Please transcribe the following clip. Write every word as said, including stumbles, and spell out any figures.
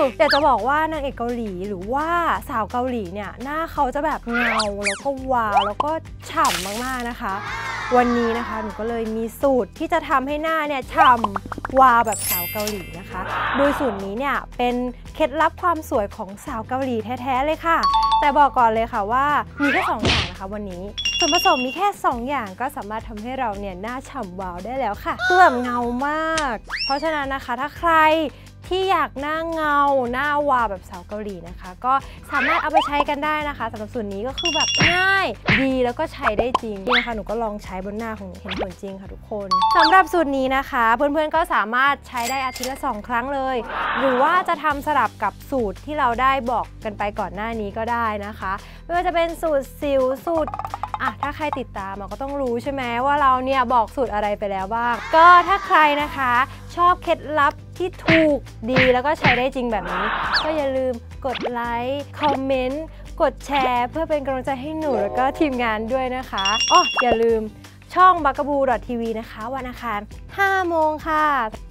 อยากจะบอกว่านางเอกเกาหลีหรือว่าสาวเกาหลีเนี่ยหน้าเขาจะแบบเงาแล้วก็วาวแล้วก็ฉ่ำมากๆนะคะวันนี้นะคะหนูก็เลยมีสูตรที่จะทำให้หน้าเนี่ยฉ่ำวาวแบบสาวเกาหลีนะคะโดยสูตรนี้เนี่ยเป็นเคล็ดลับความสวยของสาวเกาหลีแท้ๆเลยค่ะแต่บอกก่อนเลยค่ะว่ามีแค่สองอย่างนะคะวันนี้ส่วนผสมมีแค่สองอย่างก็สามารถทำให้เราเนี่ยหน้าฉ่ำวาวได้แล้วค่ะคือแบบเงามากเพราะฉะนั้นนะคะถ้าใครที่อยากหน้าเงาหน้าวาวแบบสาวเกาหลีนะคะก็สามารถเอาไปใช้กันได้นะคะสำหรับสูตรนี้ก็คือแบบง่ายดีแล้วก็ใช้ได้จริงนี่นะคะหนูก็ลองใช้บนหน้าของหนูเห็นผลจริงค่ะทุกคนสำหรับสูตรนี้นะคะเพื่อนๆก็สามารถใช้ได้อาทิตย์ละสองครั้งเลยหรือว่าจะทำสลับกับสูตรที่เราได้บอกกันไปก่อนหน้านี้ก็ได้นะคะไม่ว่าจะเป็นสูตรสิวสูตรอ่ะถ้าใครติดตามเราก็ต้องรู้ใช่ไหมว่าเราเนี่ยบอกสูตรอะไรไปแล้วบ้างก็ถ้าใครนะคะชอบเคล็ดลับที่ถูกดีแล้วก็ใช้ได้จริงแบบนี้ก็อย่าลืมกดไลค์คอมเมนต์กดแชร์เพื่อเป็นกำลังใจให้หนูแล้วก็ทีมงานด้วยนะคะอ๋ออย่าลืมช่อง บักกะบู ดอท ที วี นะคะวันอังคารห้าโมงค่ะ